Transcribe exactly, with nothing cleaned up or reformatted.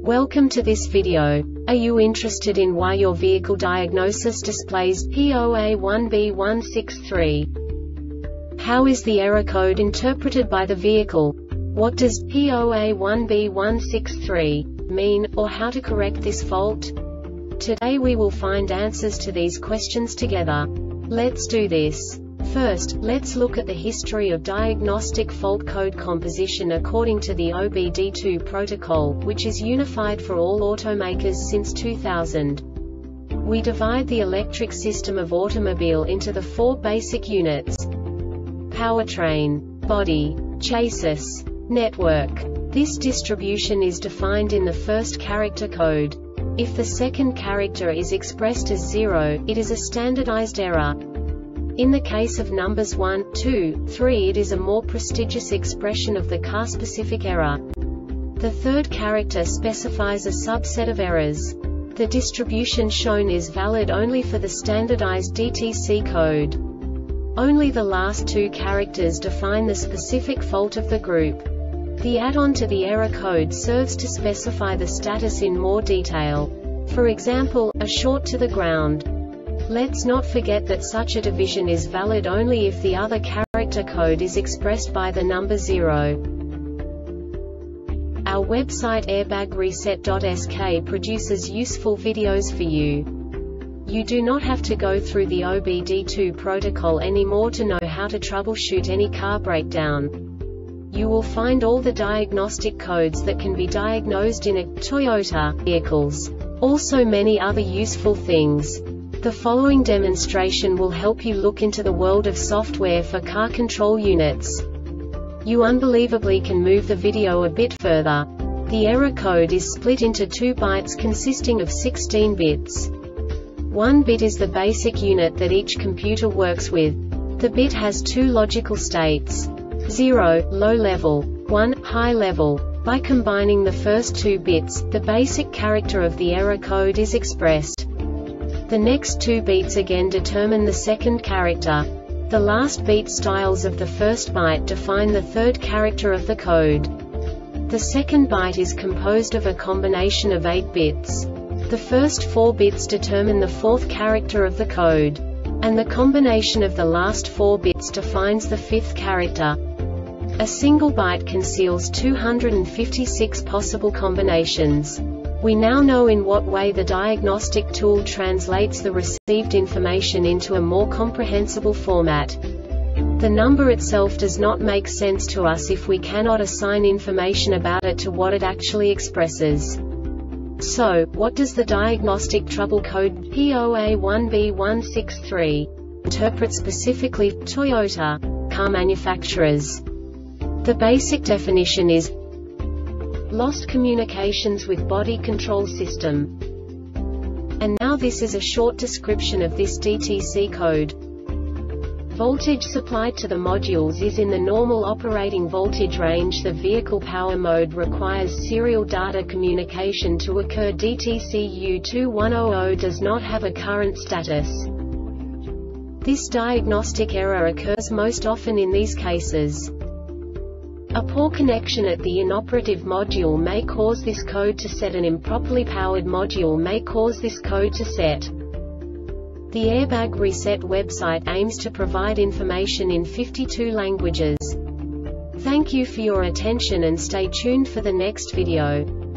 Welcome to this video. Are you interested in why your vehicle diagnosis displays P zero A one B one six three? How is the error code interpreted by the vehicle? What does P zero A one B one six three mean, or how to correct this fault? Today we will find answers to these questions together. Let's do this. First, let's look at the history of diagnostic fault code composition according to the O B D two protocol, which is unified for all automakers since two thousand. We divide the electric system of automobile into the four basic units: powertrain, body, chassis, network. This distribution is defined in the first character code. If the second character is expressed as zero, it is a standardized error. In the case of numbers one, two, three, it is a more prestigious expression of the car-specific error. The third character specifies a subset of errors. The distribution shown is valid only for the standardized D T C code. Only the last two characters define the specific fault of the group. The add-on to the error code serves to specify the status in more detail. For example, a short to the ground. Let's not forget that such a division is valid only if the other character code is expressed by the number zero. Our website airbag reset dot S K produces useful videos for you. You do not have to go through the O B D two protocol anymore to know how to troubleshoot any car breakdown. You will find all the diagnostic codes that can be diagnosed in a Toyota vehicles. Also many other useful things. The following demonstration will help you look into the world of software for car control units. You unbelievably can move the video a bit further. The error code is split into two bytes consisting of sixteen bits. One bit is the basic unit that each computer works with. The bit has two logical states: zero, low level, one, high level. By combining the first two bits, the basic character of the error code is expressed. The next two beats again determine the second character. The last beat styles of the first byte define the third character of the code. The second byte is composed of a combination of eight bits. The first four bits determine the fourth character of the code. And the combination of the last four bits defines the fifth character. A single byte conceals two hundred fifty-six possible combinations. We now know in what way the diagnostic tool translates the received information into a more comprehensible format. The number itself does not make sense to us if we cannot assign information about it to what it actually expresses. So, what does the diagnostic trouble code P zero A one B one six three interpret specifically for Toyota car manufacturers? The basic definition is lost communications with body control system. And now this is a short description of this D T C code. Voltage supplied to the modules is in the normal operating voltage range. The vehicle power mode requires serial data communication to occur. D T C U two one zero zero does not have a current status. This diagnostic error occurs most often in these cases. A poor connection at the inoperative module may cause this code to set. An improperly powered module may cause this code to set. The Airbag Reset website aims to provide information in fifty-two languages. Thank you for your attention and stay tuned for the next video.